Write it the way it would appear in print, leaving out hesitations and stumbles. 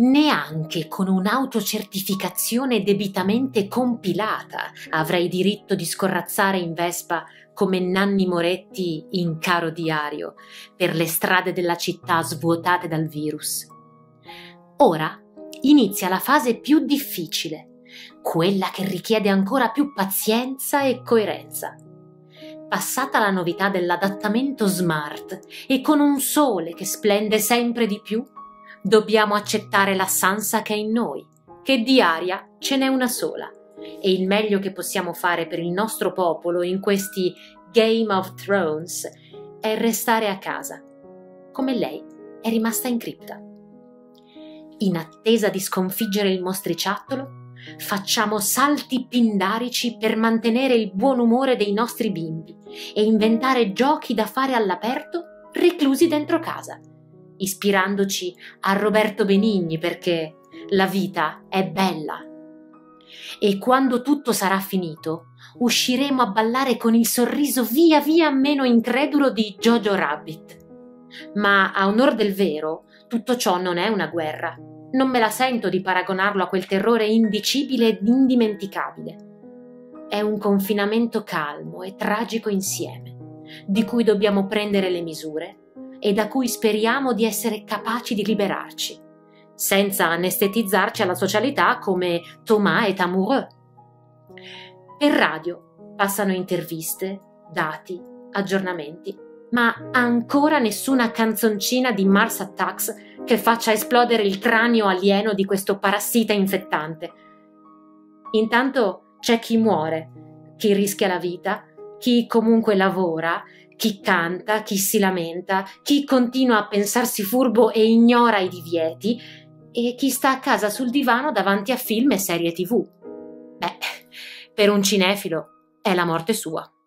Neanche con un'autocertificazione debitamente compilata avrei diritto di scorrazzare in Vespa come Nanni Moretti in Caro Diario per le strade della città svuotate dal virus. Ora inizia la fase più difficile, quella che richiede ancora più pazienza e coerenza. Passata la novità dell'adattamento smart e con un sole che splende sempre di più, dobbiamo accettare la Sansa che è in noi, che di aria ce n'è una sola, e il meglio che possiamo fare per il nostro popolo in questi Game of Thrones è restare a casa, come lei è rimasta in cripta. In attesa di sconfiggere il mostriciattolo, facciamo salti pindarici per mantenere il buon umore dei nostri bimbi e inventare giochi da fare all'aperto reclusi dentro casa, ispirandoci a Roberto Benigni perché la vita è bella. E quando tutto sarà finito, usciremo a ballare con il sorriso via via meno incredulo di Jojo Rabbit. Ma a onor del vero, tutto ciò non è una guerra. Non me la sento di paragonarlo a quel terrore indicibile ed indimenticabile. È un confinamento calmo e tragico insieme, di cui dobbiamo prendere le misure e da cui speriamo di essere capaci di liberarci, senza anestetizzarci alla socialità come Thomas et Amoureux. Per radio passano interviste, dati, aggiornamenti, ma ancora nessuna canzoncina di Mars Attacks che faccia esplodere il cranio alieno di questo parassita infettante. Intanto c'è chi muore, chi rischia la vita, chi comunque lavora, chi canta, chi si lamenta, chi continua a pensarsi furbo e ignora i divieti, e chi sta a casa sul divano davanti a film e serie TV. Per un cinefilo è la morte sua.